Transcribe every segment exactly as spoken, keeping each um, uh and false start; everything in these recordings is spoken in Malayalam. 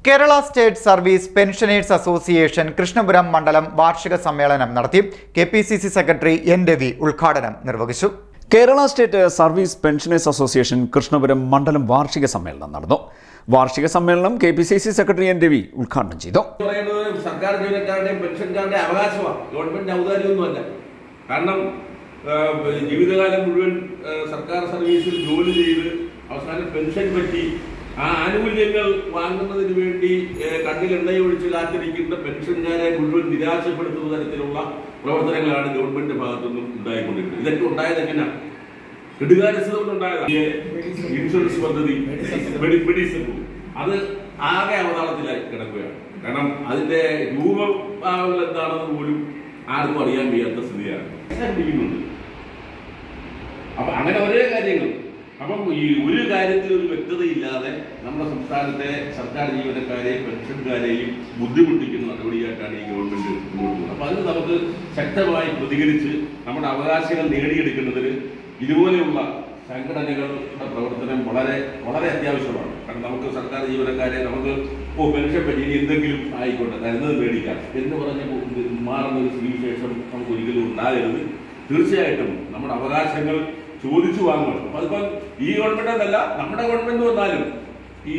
Kerala state service pensioners association Krishnapuram മണ്ഡലം വാർഷിക സമ്മേളനം നടത്തി. K P C C secretary N Ravi ഉദ്ഘാടനം നിർവഹിച്ചു. Kerala state service pensioners association Krishnapuram മണ്ഡലം വാർഷിക സമ്മേളനം നടന്നു. വാർഷിക സമ്മേളനം K P C C secretary N Ravi ഉദ്ഘാടനം ചെയ്തു. സർക്കാർ ജീവനക്കാരുടെയും പെൻഷൻകാരുടെയും അവകാശമാണ്, ഗവൺമെന്റ് ഔദാര്യമൊന്നുമല്ല. കാരണം ജീവിതകാലം മുഴുവൻ സർക്കാർ സർവീസിൽ ജോലി ചെയ്ത് അവസാനം പെൻഷൻ പറ്റി ആ ആനുകൂല്യങ്ങൾ വാങ്ങുന്നതിന് വേണ്ടി കണ്ണിൽ എണ്ണയൊഴിച്ച് കാത്തിരിക്കുന്ന പെൻഷൻകാരെ മുഴുവൻ നിരാശപ്പെടുത്തുന്ന തരത്തിലുള്ള പ്രവർത്തനങ്ങളാണ് ഗവൺമെന്റ് ഭാഗത്തുനിന്നും ഉണ്ടായിക്കൊണ്ടിരിക്കുന്നത്. ഇതൊക്കെ ഉണ്ടായത് എങ്ങനെയാണ്? കെടുകാര്യസ്ഥത കൊണ്ടുണ്ടായതാണ്. ഇൻഷുറൻസ് പദ്ധതി, മെഡിസിൻ, അത് ആകെ അവതാളത്തിലായി കിടക്കുകയാണ്. കാരണം അതിന്റെ രൂപഭാവങ്ങൾ എന്താണെന്ന് പോലും ആർക്കും അറിയാൻ വയ്യാത്ത സ്ഥിതിയാണ്. അപ്പൊ അങ്ങനെ ഒരേ കാര്യങ്ങൾ. അപ്പം ഈ ഒരു കാര്യത്തിൽ ഒരു വ്യക്തതയില്ലാതെ നമ്മുടെ സംസ്ഥാനത്തെ സർക്കാർ ജീവനക്കാരെയും പെൻഷൻകാരെയും ബുദ്ധിമുട്ടിക്കുന്ന നടപടിയായിട്ടാണ് ഈ ഗവൺമെന്റ് മുന്നോട്ട് പോകുന്നത്. അപ്പൊ അതിന് നമുക്ക് ശക്തമായി പ്രതികരിച്ച് നമ്മുടെ അവകാശങ്ങൾ നേടിയെടുക്കുന്നതിന് ഇതുപോലെയുള്ള സംഘടനകളുടെ പ്രവർത്തനം വളരെ വളരെ അത്യാവശ്യമാണ്. കാരണം നമുക്ക് സർക്കാർ ജീവനക്കാരെ നമുക്ക് ഓ പെൻഷൻ പറ്റി എന്തെങ്കിലും ആയിക്കോട്ടെ തരുന്നത് മേടിക്കാം എന്ന് പറഞ്ഞ് മാറുന്ന ഒരു സ്ഥിതിവിശേഷം നമുക്ക് ഒരിക്കലും ഉണ്ടാകരുത്. തീർച്ചയായിട്ടും നമ്മുടെ അവകാശങ്ങൾ ചോദിച്ചു വാങ്ങുകയാണ്. അപ്പൊ അതിപ്പം ഈ ഗവൺമെന്റ് എന്നല്ല, നമ്മുടെ ഗവൺമെന്റ് വന്നാലും ഈ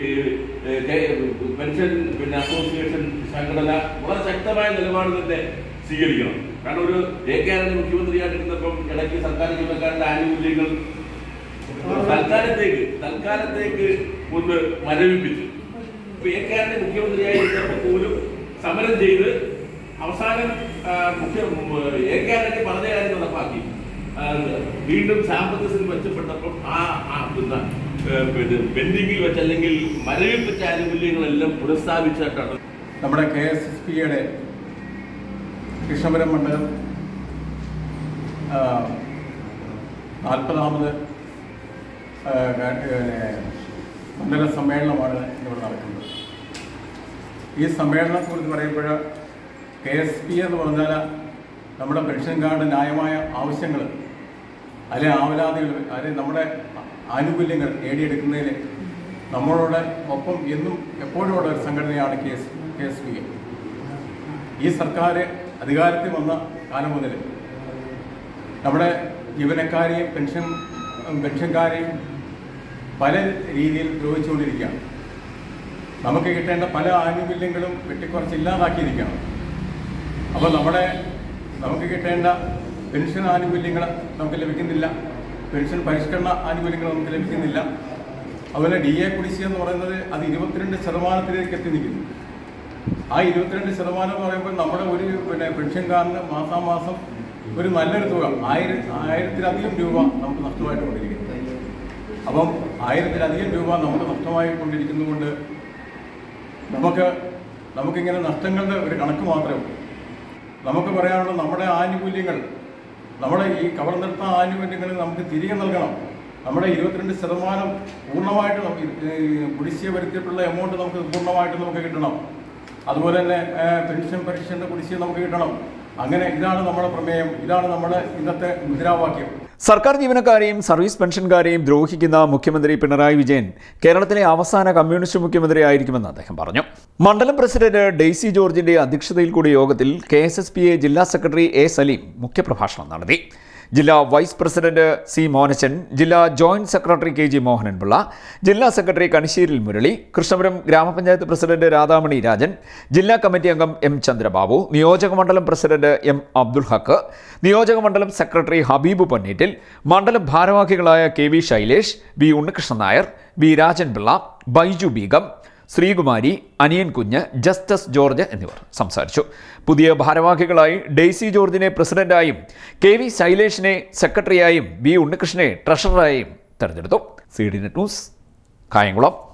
പെൻഷൻ പിന്നെ അസോസിയേഷൻ സംഘടന വളരെ ശക്തമായ നിലപാട് തന്നെ സ്വീകരിക്കണം. കാരണം ഒരു എ കെ ആറിന്റെ മുഖ്യമന്ത്രിയായിട്ടിരുന്നപ്പം ഇടയ്ക്ക് സർക്കാർ ജീവനക്കാരുടെ ആനുകൂല്യങ്ങൾ തൽക്കാലത്തേക്ക് തൽക്കാലത്തേക്ക് ഒന്ന് മരവിപ്പിച്ചു. എ കെ ആറിന്റെ മുഖ്യമന്ത്രിയായിരുന്നപ്പോൾ പോലും സമരം ചെയ്ത് അവസാനം മുഖ്യ എ കെ ആറിന്റെ പറഞ്ഞ കാര്യം നടപ്പാക്കി. വീണ്ടും സാമ്പത്തികത്തിൽ മെച്ചപ്പെട്ടപ്പോൾ ആ പെൻഡിങ്ങിൽ വെച്ച അല്ലെങ്കിൽ മരവിപ്പിച്ച ആനുകൂല്യങ്ങളെല്ലാം പുനഃസ്ഥാപിച്ചിട്ടാണ് നമ്മുടെ കെ എസ് എസ് പിയുടെ കൃഷ്ണപുരം മണ്ഡലം നാൽപ്പതാമത് മണ്ഡല സമ്മേളനമാണ് ഇവിടെ നടക്കുന്നത്. ഈ സമ്മേളനത്തെക്കുറിച്ച് പറയുമ്പോൾ കെ എസ് പി എന്ന് പറഞ്ഞാൽ നമ്മുടെ പെൻഷൻകാരുടെ ന്യായമായ ആവശ്യങ്ങൾ അല്ലെ ആവലാതികൾ അല്ലെ നമ്മുടെ ആനുകൂല്യങ്ങൾ നേടിയെടുക്കുന്നതിൽ നമ്മളോട് ഒപ്പം എന്നും എപ്പോഴും ഉള്ള ഒരു സംഘടനയാണ് K S K S P. ഈ സർക്കാർ അധികാരത്തിൽ വന്ന കാലം മുതൽ നമ്മുടെ ജീവനക്കാരെയും പെൻഷൻ പെൻഷൻകാരെയും പല രീതിയിൽ ദ്രോഹിച്ചുകൊണ്ടിരിക്കുകയാണ്. നമുക്ക് കിട്ടേണ്ട പല ആനുകൂല്യങ്ങളും വെട്ടിക്കുറച്ച് ഇല്ലാതാക്കിയിരിക്കുകയാണ്. അപ്പോൾ നമ്മുടെ നമുക്ക് കിട്ടേണ്ട പെൻഷൻ ആനുകൂല്യങ്ങൾ നമുക്ക് ലഭിക്കുന്നില്ല, പെൻഷൻ പരിഷ്കരണ ആനുകൂല്യങ്ങൾ നമുക്ക് ലഭിക്കുന്നില്ല. അതുപോലെ ഡി എ കുടിശ്ശിക എന്ന് പറയുന്നത് അത് ഇരുപത്തിരണ്ട് ശതമാനത്തിലേക്ക് എത്തി നിൽക്കുന്നു. ആ ഇരുപത്തിരണ്ട് ശതമാനം എന്ന് പറയുമ്പോൾ നമ്മുടെ ഒരു പിന്നെ പെൻഷൻകാരന് മാസാമാസം ഒരു നല്ലൊരു തുക ആയിരം ആയിരത്തിലധികം രൂപ നമുക്ക് നഷ്ടമായിട്ട് കൊണ്ടിരിക്കുന്നു. അപ്പം ആയിരത്തിലധികം രൂപ നമുക്ക് നഷ്ടമായി കൊണ്ടിരിക്കുന്നതുകൊണ്ട് നമുക്ക് നമുക്കിങ്ങനെ നഷ്ടങ്ങളുടെ ഒരു കണക്ക് മാത്രമേ ഉള്ളൂ. നമുക്ക് പറയാനുള്ള നമ്മുടെ ആനുകൂല്യങ്ങൾ, നമ്മുടെ ഈ കവർന്നെടുത്ത ആനുകൂല്യങ്ങൾ നമുക്ക് തിരികെ നൽകണം. നമ്മുടെ ഇരുപത്തിരണ്ട് ശതമാനം പൂർണ്ണമായിട്ട് നമുക്ക് കുടിശ്ശിക വരുത്തിയിട്ടുള്ള എമൗണ്ട് നമുക്ക് പൂർണ്ണമായിട്ട് നമുക്ക് കിട്ടണം. അതുപോലെ തന്നെ പെൻഷൻ പരിഷ്കരണ കുടിശ്ശിക നമുക്ക് കിട്ടണം. അങ്ങനെ ഇതാണ് നമ്മുടെ പ്രമേയം, ഇതാണ് നമ്മുടെ ഇന്നത്തെ മുദ്രാവാക്യം. സർക്കാർ ജീവനക്കാരെയും സർവീസ് പെൻഷൻകാരെയും ദ്രോഹിക്കുന്ന മുഖ്യമന്ത്രി പിണറായി വിജയൻ കേരളത്തിലെ അവസാന കമ്മ്യൂണിസ്റ്റ് മുഖ്യമന്ത്രി ആയിരിക്കുമെന്ന് അദ്ദേഹം പറഞ്ഞു. മണ്ഡലം പ്രസിഡന്റ് ഡെയ്സി ജോർജിന്റെ അധ്യക്ഷതയിൽ കൂടിയ യോഗത്തിൽ K S S P A ജില്ലാ സെക്രട്ടറി എ സലീം മുഖ്യപ്രഭാഷണം നടത്തി. ജില്ലാ വൈസ് പ്രസിഡന്റ് സി മോനച്ചൻ, ജില്ലാ joint secretary K G Mohananpillai, ജില്ലാ സെക്രട്ടറി കണിശ്ശേരിൽ മുരളി, കൃഷ്ണപുരം ഗ്രാമപഞ്ചായത്ത് പ്രസിഡന്റ് രാധാമണി രാജൻ, ജില്ലാ കമ്മിറ്റി അംഗം എം ചന്ദ്രബാബു, നിയോജകമണ്ഡലം പ്രസിഡന്റ് എം അബ്ദുൽ ഹക്ക്, നിയോജകമണ്ഡലം സെക്രട്ടറി ഹബീബ് പൊന്നേറ്റിൽ, മണ്ഡലം ഭാരവാഹികളായ K V Shailesh, V Unnikrishnan Nair, V Rajanpillai, Baiju Beegum, Sreekumari, Aniyan Kunju, Justus George എന്നിവർ സംസാരിച്ചു. പുതിയ ഭാരവാഹികളായി ഡെയ്സി ജോർജിനെ പ്രസിഡന്റായും കെ വി ശൈലേഷിനെ സെക്രട്ടറിയായും വി ഉണ്ണികൃഷ്ണനെ ട്രഷററായും തെരഞ്ഞെടുത്തു. C D net news, Kayamkulam.